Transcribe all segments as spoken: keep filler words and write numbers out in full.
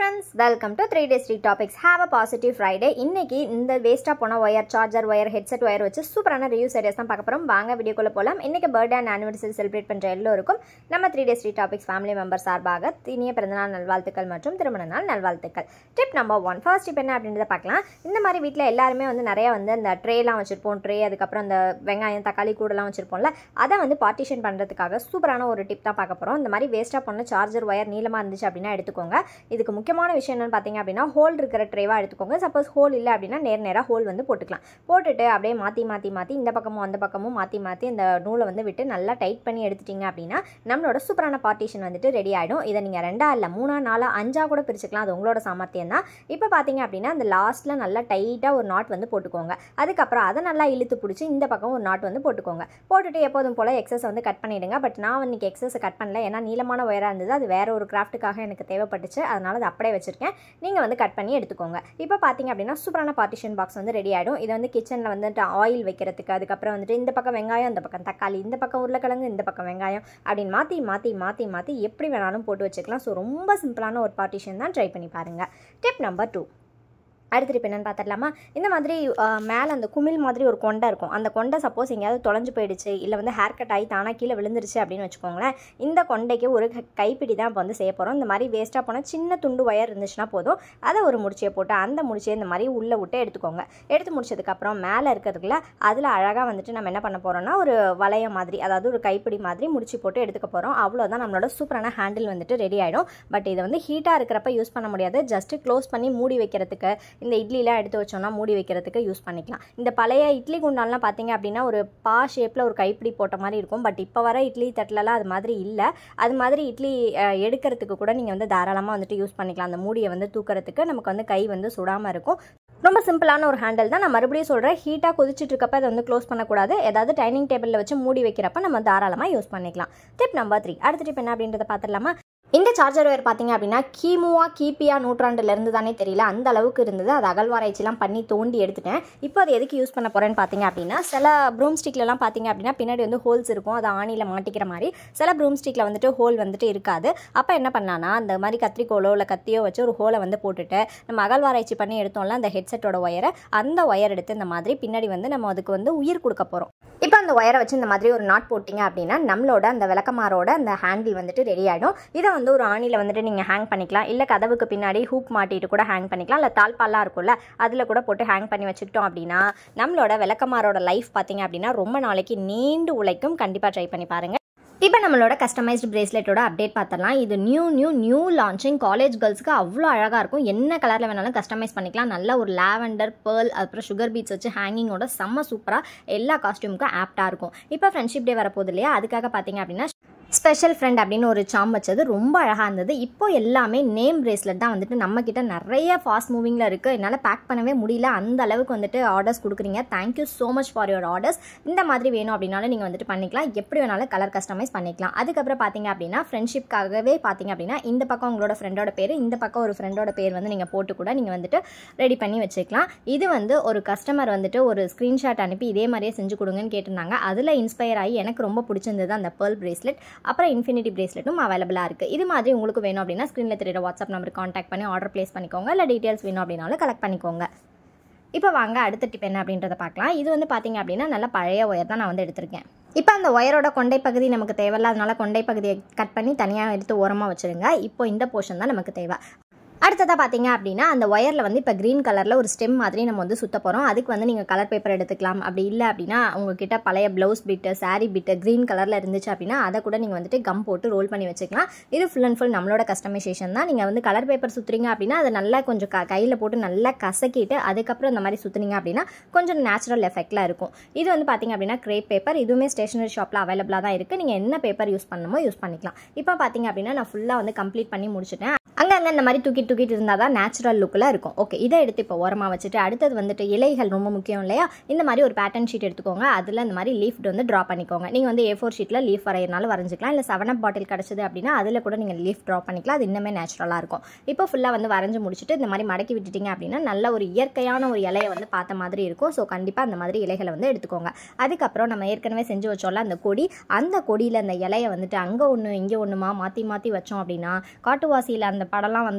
friends, welcome to three days three topics. Have a positive Friday. இன்னைக்கு இந்த வேஸ்டா போன wire, charger wire, headset wire வச்சு சூப்பரான ரிவ்யூ சீரிஸ் தான் பார்க்க போறோம். வாங்க வீடியோக்குள்ள போலாம். இன்னைக்கு பர்த்டே அண்ட் ஆனிவர்சரி செலிப்ரேட் பண்ற எல்லோருக்கும் நம்ம three days three topics family member சார்பாக இனிய பிறந்தநாள் நல்வாழ்த்துக்கள் மற்றும் திருமண நாள் நல்வாழ்த்துக்கள். Tip number one, first tip என்ன அப்படின்றத பார்க்கலாம். இந்த மாதிரி வீட்டில் எல்லாருமே வந்து நிறைய வந்து இந்த ட்ரேலாம் வச்சிருப்போம். ட்ரே அதுக்கப்புறம் இந்த வெங்காயம் தக்காளி கூடலாம் வச்சிருப்போம்ல, அதை வந்து பார்ட்டிஷன் பண்ணுறதுக்காக சூப்பரான ஒரு டிப் தான் பார்க்க போகிறோம். இந்த மாதிரி வேஸ்ட்டாக போன சார்ஜர் ஒயர் நீளமாக இருந்துச்சு அப்படின்னா எடுத்துக்கோங்க. இதுக்கு முக்கியமான விஷயம் என்னன்னு பார்த்தீங்க அப்படின்னா, ஹோல் இருக்கிற ட்ரேவாக எடுத்துக்கோங்க. சப்போஸ் ஹோல் இல்லை அப்படின்னா நேர் நேராக ஹோல் வந்து போட்டுக்கலாம். போட்டுட்டு அப்படியே மாற்றி மாற்றி மாற்றி இந்த பக்கமும் அந்த பக்கமும் மாற்றி மாற்றி இந்த நூலை வந்து விட்டு நல்லா டைட் பண்ணி எடுத்துட்டிங்க அப்படின்னா நம்மளோட சூப்பரான பார்ட்டிஷன் வந்துட்டு ரெடி ஆகிடும். இதை நீங்கள் ரெண்டா இல்லை மூணா நாலா அஞ்சா கூட பிரிச்சுக்கலாம். அது உங்களோட சாமர்த்தியம் தான். இப்போ பார்த்தீங்க அப்படின்னா அந்த லாஸ்ட்டில் நல்லா டைட்டாக ஒரு நாட் வந்து போட்டுக்கோங்க. அதுக்கப்புறம் அதை நல்லா இழுத்து பிடிச்சி இந்த பக்கம் ஒரு நாட் வந்து போட்டுக்கோங்க. போட்டுட்டு எப்போதும் போல் எக்ஸஸ் வந்து கட் பண்ணிவிடுங்க. பட் நான் இன்னைக்கு எக்ஸஸ் கட் பண்ணல, ஏன்னா நீளமான ஒயராக இருந்தது. அது வேற ஒரு கிராஃப்ட்டுக்காக எனக்கு தேவைப்பட்டுச்சு, அதனால அதை அப்படியே வச்சிருக்கேன். நீங்கள் வந்து கட் பண்ணி எடுத்துக்கோங்க. இப்போ பார்த்தீங்க அப்படின்னா சூப்பரான பார்ட்டிஷன் பாக்ஸ் வந்து ரெடி ஆகிடும். இது வந்து கிச்சனில் வந்துட்டு ஆயில் வைக்கிறதுக்கு, அதுக்கப்புறம் வந்துட்டு இந்த பக்கம் வெங்காயம், இந்த பக்கம் தக்காளி, இந்த பக்கம் உருளைக்கிழங்கு, இந்த பக்கம் வெங்காயம் அப்படின்னு மாற்றி மாற்றி மாற்றி மாற்றி எப்படி வேணாலும் போட்டு வச்சுக்கலாம். ஸோ ரொம்ப சிம்பிளான ஒரு பார்ட்டிஷன் தான். ட்ரை பண்ணி பாருங்கள். டிப் நம்பர் டூ, அடுத்த டிப் என்னென்னு பார்த்துடலாமா. இந்த மாதிரி மேலே அந்த குமிழ் மாதிரி ஒரு கொண்டை இருக்கும். அந்த கொண்டை சப்போஸ் எங்கேயாவது தொலைஞ்சு போயிடுச்சு, இல்லை வந்து ஹேர் கட் ஆகி தானாக கீழே விழுந்துருச்சு அப்படின்னு வச்சுக்கோங்களேன். இந்த கொண்டைக்கு ஒரு கைப்பிடி தான் இப்போ வந்து செய்ய போகிறோம். இந்த மாதிரி வேஸ்ட்டாக போனால் சின்ன துண்டு ஒயர் இருந்துச்சுன்னா போதும், அதை ஒரு முடிச்சியை போட்டு அந்த முடிச்சியை இந்த மாதிரி உள்ளே விட்டு எடுத்துக்கோங்க. எடுத்து முடிச்சதுக்கப்புறம் மேலே இருக்கிறதுக்குல அதில் அழகாக வந்துட்டு நம்ம என்ன பண்ண போகிறோம்னா ஒரு வளையம் மாதிரி, அதாவது ஒரு கைப்பிடி மாதிரி முடிச்சு போட்டு எடுத்துக்க போகிறோம். அவ்வளோதான், நம்மளோட சூப்பரான ஹேண்டில் வந்துட்டு ரெடி ஆகிடும். பட் இதை வந்து ஹீட்டாக இருக்கிறப்ப யூஸ் பண்ண முடியாது. ஜஸ்ட்டு க்ளோஸ் பண்ணி மூடி வைக்கிறதுக்கு, இந்த இட்லிலாம் எடுத்து வச்சோம்னா மூடி வைக்கிறதுக்கு யூஸ் பண்ணிக்கலாம். இந்த பழைய இட்லி குண்டான்லாம் பார்த்தீங்க அப்படின்னா ஒரு பா ஷேப்பில் ஒரு கைப்பிடி போட்ட மாதிரி இருக்கும். பட் இப்போ வர இட்லி தட்டிலலாம் அது மாதிரி இல்லை. அது மாதிரி இட்லி எடுக்கிறதுக்கு கூட நீங்கள் வந்து தாராளமாக வந்துட்டு யூஸ் பண்ணிக்கலாம். அந்த மூடியை வந்து தூக்கிறதுக்கு நமக்கு வந்து கை வந்து சுடாமல் இருக்கும். ரொம்ப சிம்பிளான ஒரு ஹேண்டில் தான். நான் மறுபடியும் சொல்கிறேன், ஹீட்டாக கொதிச்சுட்டு இருக்கப்ப அதை வந்து க்ளோஸ் பண்ணக்கூடாது. ஏதாவது டைனிங் டேபிளில் வச்சு மூடி வைக்கிறப்ப நம்ம தாராளமாக யூஸ் பண்ணிக்கலாம். டிப் நம்பர் த்ரீ, அடுத்த டிப் என்ன அப்படின்றத பார்த்துடலாமா. இந்த சார்ஜர் ஒயர் பார்த்தீங்க அப்படின்னா கிமுவா கிபியா நூற்றாண்டுலேருந்து தானே தெரியல, அந்த அளவுக்கு இருந்தது. அது அகழ்வாராய்ச்சிலாம் பண்ணி தோண்டி எடுத்துட்டேன். இப்போ அது எதுக்கு யூஸ் பண்ண போகிறேன்னு பார்த்தீங்க அப்படின்னா, சில ப்ரூம் ஸ்டிக்லலாம் பார்த்தீங்க அப்படின்னா பின்னாடி வந்து ஹோல்ஸ் இருக்கும், அது ஆணியில் மாட்டிக்கிற மாதிரி. சில ப்ரூம் ஸ்டிக்கில் வந்துட்டு ஹோல் வந்துட்டு இருக்காது. அப்போ என்ன பண்ணலான்னா அந்த மாதிரி கத்திரிக்கோலோ இல்லை கத்தியோ வச்சு ஒரு ஹோலை வந்து போட்டுட்டு நம்ம அகழ்வாராய்ச்சி பண்ணி எடுத்தோம்ல அந்த ஹெட்செட்டோட ஒயரை, அந்த ஒயர் எடுத்து இந்த மாதிரி பின்னாடி வந்து நம்ம அதுக்கு வந்து உயிர் கொடுக்க போகிறோம். இப்போ அந்த ஒயரை வச்சு இந்த மாதிரி ஒரு நாட் போட்டிங்க அப்படின்னா நம்மளோட அந்த விளக்கமாரோட அந்த ஹேண்டில் வந்துட்டு ரெடி ஆகிடும். இதை வந்து ஒரு ஆணியில் வந்துட்டு நீங்கள் ஹேங் பண்ணிக்கலாம், இல்லை கதவுக்கு பின்னாடி ஹூக் மாட்டிட்டு கூட ஹேங் பண்ணிக்கலாம், இல்லை தாழ்பாலாம் இருக்கும்ல அதில் கூட போட்டு ஹேங் பண்ணி வச்சுக்கிட்டோம் அப்படின்னா நம்மளோட விளக்கமாரோட லைஃப் பார்த்தீங்க அப்படின்னா ரொம்ப நாளைக்கு நீண்டு உழைக்கும். கண்டிப்பாக ட்ரை பண்ணி பாருங்கள். இப்போ நம்மளோட கஸ்டமைஸ்டு பிரேஸ்லெட்டோட அப்டேட் பார்த்துடலாம். இது new new new launching. College கேர்ள்ஸ்க்கு அவ்வளோ அழகாக இருக்கும். என்ன கலரில் வேணாலும் கஸ்டமைஸ் பண்ணிக்கலாம். நல்ல ஒரு லாவெண்டர், பேர்ல், அப்புறம் சுகர் பீட்ஸ் வச்சு ஹேங்கிங்கோட செம்ம சூப்பராக எல்லா காஸ்டியூமுக்கும் ஆப்டாக இருக்கும். இப்போ ஃப்ரெண்ட்ஷிப் டே வரப்போகுது இல்லையா, அதுக்காக பார்த்தீங்க அப்படின்னா ஸ்பெஷல் ஃப்ரெண்ட் அப்படின்னு ஒரு சாம் வச்சது ரொம்ப அழகாக இருந்தது. இப்போ எல்லாமே நேம் பிரேஸ்லெட் தான் வந்துட்டு நம்மக்கிட்ட நிறைய ஃபாஸ்ட் மூவிங்கில் இருக்குது. என்னால் பேக் பண்ணவே முடியல, அந்த அளவுக்கு வந்துட்டு ஆர்டர்ஸ் கொடுக்குறீங்க. Thank you so much for your orders. இந்த மாதிரி வேணும் அப்படின்னாலும் நீங்கள் வந்துட்டு பண்ணிக்கலாம். எப்படி வேணாலும் கலர் கஸ்டமைஸ் பண்ணிக்கலாம். அதுக்கப்புறம் பார்த்தீங்க அப்படின்னா ஃப்ரெண்ட்ஷிப்காகவே பார்த்தீங்க அப்படின்னா இந்த பக்கம் உங்களோட ஃப்ரெண்டோட பேர், இந்த பக்கம் ஒரு ஃப்ரெண்டோட பேர் வந்து நீங்கள் போட்டு கூட நீங்கள் வந்துட்டு ரெடி பண்ணி வச்சுக்கலாம். இது வந்து ஒரு கஸ்டமர் வந்துட்டு ஒரு ஸ்க்ரீன்ஷாட் அனுப்பி இதே மாதிரியே செஞ்சு கொடுங்கன்னு கேட்டிருந்தாங்க. அதில் இன்ஸ்பயர் ஆகி எனக்கு ரொம்ப பிடிச்சிருந்தது அந்த பேர்ல் பிரேஸ்லெட். அப்புறம் இன்ஃபினிட்டி பிரேஸ்லெட்டும் அவைலபிளாக இருக்குது. இது மாதிரி உங்களுக்கு வேணும் அப்படின்னா ஸ்க்ரீனில் தெரியுற வாட்ஸ்அப் நம்பருக்கு காண்டாக்ட் பண்ணி ஆர்டர் பிளேஸ் பண்ணிக்கோங்க. இல்லை டீட்டெயில்ஸ் வேணும் அப்படின்னாலும் கலெக்ட் பண்ணிக்கோங்க. இப்போ வாங்க அடுத்த டிப் என்ன அப்படின்றத பார்க்கலாம். இது வந்து பார்த்தீங்க அப்படின்னா நல்ல பழைய ஒயர் தான் நான் வந்து எடுத்திருக்கேன். இப்போ அந்த ஒயரோட கொண்டை பகுதி நமக்கு தேவையில்லாதனால கொண்டை பகுதியை கட் பண்ணி தனியாக எடுத்து ஓரமாக வச்சுருங்க. இப்போ இந்த போர்ஷன் தான் நமக்கு தேவை. அடுத்ததாக பார்த்தீங்க அப்படின்னா அந்த ஒயரில் வந்து இப்போ க்ரீன் கலரில் ஒரு ஸ்டெம் மாதிரி நம்ம வந்து சுற்ற போகிறோம். அதுக்கு வந்து நீங்கள் கலர் பேப்பர் எடுத்துக்கலாம். அப்படி இல்லை அப்படின்னா உங்ககிட்ட பழைய blouse bit, sari bit green கலரில் இருந்துச்சு அப்படின்னா அதை கூட நீங்கள் வந்துட்டு கம் போட்டு ரோல் பண்ணி வச்சுக்கலாம். இது ஃபுல் அண்ட் ஃபுல் நம்மளோட கஸ்டமைசேஷன் தான். நீங்கள் வந்து கலர் பேப்பர் சுற்றுறீங்க அப்படின்னா அதை நல்லா கொஞ்சம் க கையில் போட்டு நல்லா கசக்கிட்டு அதுக்கப்புறம் இந்த மாதிரி சுற்றுனீங்க அப்படின்னா கொஞ்சம் நேச்சுரல் எஃபெக்டில் இருக்கும். இது வந்து பார்த்தீங்க அப்படின்னா கிரேப் பேப்பர். இதுவுமே ஸ்டேஷனரி ஷாப்பில் அவைலபிளாக தான் இருக்குது. நீங்கள் என்ன பேப்பர் யூஸ் பண்ணணுமோ யூஸ் பண்ணிக்கலாம். இப்போ பார்த்தீங்க அப்படின்னா நான் ஃபுல்லாக வந்து கம்ப்ளீட் பண்ணி முடிச்சுட்டேன். அங்கங்கே இந்த மாதிரி தூக்கி தூக்கிட்டு இருந்தால் தான் நேச்சுரல் லுக்கில் இருக்கும். ஓகே, இதை எடுத்து இப்போ ஓரமாக வச்சுட்டு அடுத்தது வந்துட்டு இலைகள் ரொம்ப முக்கியம் இல்லையா. இந்த மாதிரி ஒரு பேட்டர்ன் ஷீட் எடுத்துக்கோங்க. அதில் இந்த மாதிரி லீஃப் வந்து ட்ரா பண்ணிக்கோங்க. நீங்கள் வந்து ஏ ஃபோர் ஷீட்டில் லீஃப் வரையினாலும் வரைஞ்சிக்கலாம், இல்லை செவன் அப் பாட்டில் கிடச்சிது அப்படின்னா அதில் கூட நீங்கள் லீஃப் ட்ரா பண்ணிக்கலாம். அது இன்னுமே நேச்சுரலாக இருக்கும். இப்போ ஃபுல்லாக வந்து வரைஞ்சி முடிச்சுட்டு இந்த மாதிரி மடக்கி விட்டுட்டிங்க அப்படின்னா நல்ல ஒரு இயற்கையான ஒரு இலையை வந்து பார்த்த மாதிரி இருக்கும். ஸோ கண்டிப்பாக அந்த மாதிரி இலைகளை வந்து எடுத்துக்கோங்க. அதுக்கப்புறம் நம்ம ஏற்கனவே செஞ்சு வச்சோம்ல அந்த கொடி, அந்த கொடியில் அந்த இலையை வந்துட்டு அங்கே ஒன்று இங்கே ஒன்றுமா மாற்றி மாற்றி வச்சோம் அப்படின்னா காட்டுவாசியில் அந்த படம்லாம் வந்து பார்த்தோம்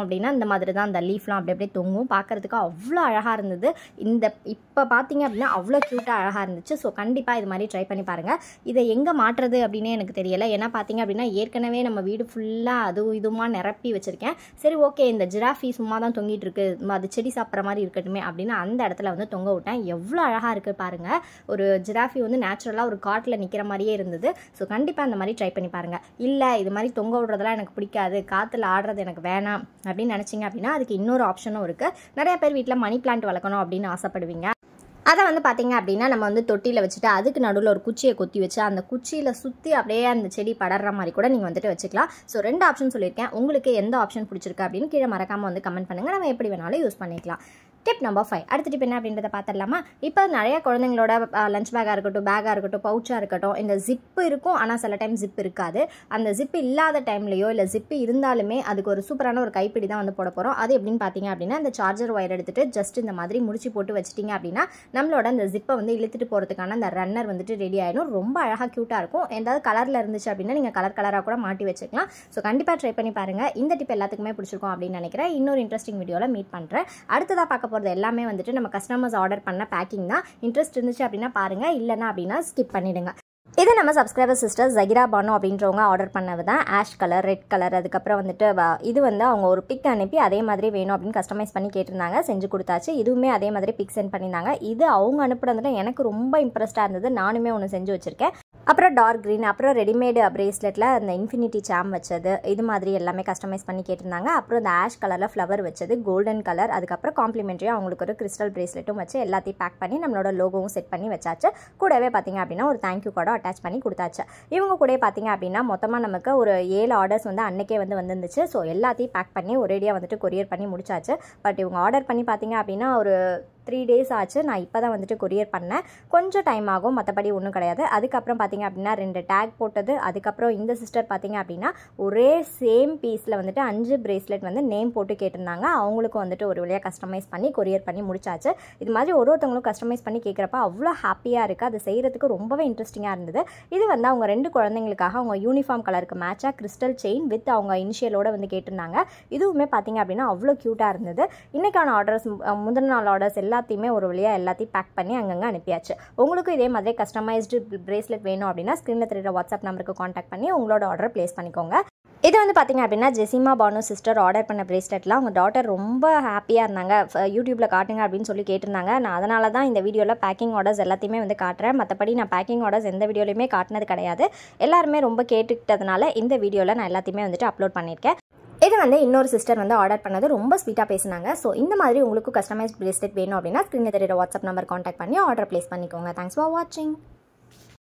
அப்படின்னா இந்த மாதிரி தான் அந்த லீஃப்லாம் அப்படி அப்படியே தொங்கும். பார்க்குறதுக்கு அவ்வளோ அழகாக இருந்தது. இந்த இப்போ பார்த்தீங்க அப்படின்னா அவ்வளோ க்யூட்டாக அழகாக இருந்துச்சு. ஸோ கண்டிப்பாக இது மாதிரி ட்ரை பண்ணி பாருங்கள். இதை எங்கே மாட்டுறது அப்படின்னே எனக்கு தெரியலை. ஏன்னா பார்த்தீங்க அப்படின்னா ஏற்கனவே நம்ம வீடு ஃபுல்லாக அதுவும் இதுவுமா நிரப்பி வச்சுருக்கேன். சரி ஓகே, இந்த ஜிராஃபி சும்மா தான் தொங்கிட்டு இருக்கு, அது செடி சாப்பிட்ற மாதிரி இருக்கட்டுமே அப்படின்னு அந்த இடத்துல வந்து தொங்க விட்டேன். எவ்வளோ அழகாக இருக்குது பாருங்கள். ஒரு ஜிராஃபி வந்து நேச்சுரலாக ஒரு காட்டில் நிற்கிற மாதிரியே இருந்தது. ஸோ கண்டிப்பாக அந்த மாதிரி ட்ரை பண்ணி பாருங்கள். இல்லை இது மாதிரி தொங்க விடுறதெல்லாம் எனக்கு பிடிக்காது, காற்றுல ஆடுறது எனக்கு வேணாம் அப்படின்னு நினச்சிங்க அப்படின்னா அதுக்கு இன்னொரு ஆப்ஷனும் இருக்குது. நிறைய பேர் வீட்டில் மணி பிளான்ட் வளர்க்கணும் அப்படின்னு ஆசைப்படுவீங்க. அதை வந்து பார்த்தீங்க அப்படின்னா நம்ம வந்து தொட்டியில் வச்சுட்டு அதுக்கு நடுவில் ஒரு குச்சியை கொத்தி வச்சு அந்த குச்சியில் சுற்றி அப்படியே அந்த செடி படர்ற மாதிரி கூட நீங்கள் வந்துட்டு வச்சுக்கலாம். ஸோ ரெண்டு ஆப்ஷன் சொல்லியிருக்கேன். உங்களுக்கு எந்த ஆப்ஷன் பிடிச்சிருக்கு அப்படின்னு கீழே மறக்காமல் வந்து கமெண்ட் பண்ணுங்கள். நம்ம எப்படி வேணாலும் யூஸ் பண்ணிக்கலாம். Tip number five. அடுத்த டிப் என்ன அப்படின்றத பார்த்துடலாமா? இப்போ நிறைய குழந்தைங்களோட லஞ்ச் பேக்காக இருக்கட்டும், பேக்காக இருக்கட்டும், பவுச்சாக இருக்கட்டும், இந்த ஜிப்பு இருக்கும். ஆனால் சில டைம் ஜிப் இருக்காது. அந்த ஜிப்பு இல்லாத டைம்லையோ இல்லை ஜிப்பு இருந்தாலுமே அதுக்கு ஒரு சூப்பரான ஒரு கைப்பிடி தான் வந்து போட போகிறோம். அது எப்படின்னு பார்த்தீங்க அப்படின்னா இந்த சார்ஜர் ஒயர் எடுத்துகிட்டு ஜஸ்ட் இந்த மாதிரி முடிச்சு போட்டு வச்சிட்டிங்க அப்படின்னா நம்மளோட அந்த ஜிப்பை வந்து இழுத்துட்டு போகிறதுக்கான அந்த ரன்னர் வந்துட்டு ரெடி ஆகிடும். ரொம்ப அழகாக க்யூட்டாக இருக்கும். ஏதாவது கலரில் இருந்துச்சு அப்படின்னா நீங்கள் கலர் கலராக கூட மாட்டி வச்சுக்கலாம். ஸோ கண்டிப்பாக ட்ரை பண்ணி பாருங்கள். இந்த டிப் எல்லாத்துக்குமே பிடிச்சிருக்கும் அப்படின்னு நினைக்கிறேன். இன்னொரு இன்ட்ரெஸ்டிங் வீடியோவில் மீட் பண்ணுறேன். அடுத்ததாக பார்க்க போகிறது எல்லாமே வந்துட்டு நம்ம கஸ்டமர்ஸ் ஆர்டர் பண்ண பேக்கிங் தான். இன்ட்ரெஸ்ட் இருந்துச்சு அப்படின்னா பாருங்கள், இல்லைனா அப்படின்னா ஸ்கிப் பண்ணிடுங்க. இது நம்ம சப்ஸ்கிரைபர் சிஸ்டர் ஜகிரா பானு அப்படின்றவங்க ஆர்டர் பண்ணது தான். ஆஷ் கலர், ரெட் கலர், அதுக்கப்புறம் வந்துட்டு இது வந்து அவங்க ஒரு பிக் அனுப்பி அதே மாதிரி வேணும் அப்படின்னு கஸ்டமைஸ் பண்ணி கேட்டிருந்தாங்க. செஞ்சு கொடுத்தாச்சு. இதுவுமே அதே மாதிரி பிக் சென்ட் பண்ணியிருந்தாங்க. இது அவங்க அனுப்புறதுல எனக்கு ரொம்ப இம்ப்ரெஸ்டாக இருந்தது. நானுமே ஒன்று செஞ்சு வச்சுருக்கேன். அப்புறம் டார்க் க்ரீன், அப்புறம் ரெடிமேடு பிரேஸ்லெட்டில் அந்த இன்ஃபினிட்டி சாம் வச்சது, இது மாதிரி எல்லாமே கஸ்டமைஸ் பண்ணி கேட்டிருந்தாங்க. அப்புறம் இந்த ஆஷ் கலரில் ஃப்ளவர் வச்சது, கோல்டன் கலர், அதுக்கப்புறம் காம்ப்ளிமெண்ட்ரியாக அவங்களுக்கு ஒரு கிறிஸ்டல் பிரேஸ்லெட்டும் வச்சு எல்லாத்தையும் பேக் பண்ணி நம்மளோட லோகோவும் செட் பண்ணி வச்சாச்சு. கூடவே பார்த்தீங்க அப்படின்னா ஒரு தேங்க்யூ கார்டும் அட்டாச் பண்ணி கொடுத்தாச்சு. இவங்க கூட பார்த்தீங்க அப்படின்னா மொத்தமாக நமக்கு ஒரு ஏழு ஆர்டர்ஸ் வந்து அன்னைக்கே வந்து வந்துருந்துச்சு. ஸோ எல்லாத்தையும் பேக் பண்ணி ஒரேடியாக வந்துட்டு கொரியர் பண்ணி முடிச்சாச்சு. பட் இவங்க ஆர்டர் பண்ணி பார்த்தீங்க அப்படின்னா ஒரு த்ரீ டேஸ் ஆச்சு. நான் இப்போ தான் வந்துட்டு கொரியர் பண்ணேன். கொஞ்சம் டைம் ஆகும், மற்றபடி ஒன்றும் கிடையாது. அதுக்கப்புறம் பார்த்தீங்க அப்படின்னா ரெண்டு டேக் போட்டது. அதுக்கப்புறம் இந்த சிஸ்டர் பார்த்தீங்க அப்படின்னா ஒரே சேம் பீஸில் வந்துட்டு அஞ்சு பிரேஸ்லெட் வந்து நேம் போட்டு கேட்டிருந்தாங்க. அவங்களுக்கும் வந்துட்டு ஒரு வழியாக கஸ்டமைஸ் பண்ணி கொரியர் பண்ணி முடிச்சாச்சு. இது மாதிரி ஒரு ஒருத்தவங்களும் கஸ்டமைஸ் பண்ணி கேட்குறப்ப அவ்வளோ ஹாப்பியாக இருக்குது. அது செய்கிறதுக்கு ரொம்பவே இன்ட்ரெஸ்டிங்காக இருந்தது. இது வந்து அவங்க ரெண்டு குழந்தைங்களுக்காக அவங்க யூனிஃபார்ம் கலருக்கு மேட்சாக கிறிஸ்டல் செயின் வித் அவங்க இனிஷியலோட வந்து கேட்டிருந்தாங்க. இதுவுமே பார்த்தீங்க அப்படின்னா அவ்வளோ க்யூட்டாக இருந்தது. இன்றைக்கான ஆர்டர்ஸ், முதல் நாள் ஆர்டர்ஸ் எல்லாத்தையுமே ஒரு வழியாக எல்லாத்தையும் பேக் பண்ணி அங்கங்கே அனுப்பியாச்சு. உங்களுக்கும் இதே மாதிரி கஸ்டமைஸ்டு பிரேஸ்லெட் வேணும் அப்படின்னா ஸ்க்ரீனில் தெரியுற வாட்ஸ்அப் நம்பருக்கு காண்டாக்ட் பண்ணி உங்களோட ஆர்டர் ப்ளேஸ் பண்ணிக்கோங்க. இது வந்து பார்த்தீங்க அப்படின்னா ஜெசிமா பானு சிஸ்டர் ஆர்டர் பண்ண பிரேஸ்லெட்லாம் அவங்க டாட்டர் ரொம்ப ஹாப்பியாக இருந்தாங்க. யூடியூப்பில் காட்டுங்க அப்படின்னு சொல்லி கேட்டிருந்தாங்க. நான் அதனால தான் இந்த வீடியோவில் பேக்கிங் ஆர்டர்ஸ் எல்லாத்தையுமே வந்து காட்டுறேன். மற்றபடி நான் பேக்கிங் ஆர்டர்ஸ் எந்த வீடியோலையுமே காட்டினது கிடையாது. எல்லாருமே ரொம்ப கேட்டுக்கிட்டதுனால இந்த வீடியோவில் நான் எல்லாத்தையுமே வந்துட்டு அப்லோட் பண்ணியிருக்கேன். இது வந்து இன்னொரு சிஸ்டர் வந்து ஆர்டர் பண்ணது ரொம்ப ஸ்வீட்டாக பேசினாங்க. ஸோ இந்த மாதிரி உங்களுக்கு கஸ்டமைஸ் பிரேஸ்லெட் வேணும் அப்படின்னா ஸ்க்ரீனில் தெரியுற வாட்ஸ்அப் நம்பர் காண்டாக்ட் பண்ணி ஆர்டர் ப்ளேஸ் பண்ணிக்கோங்க. தேங்க்ஸ் ஃபார் வாட்சிங்.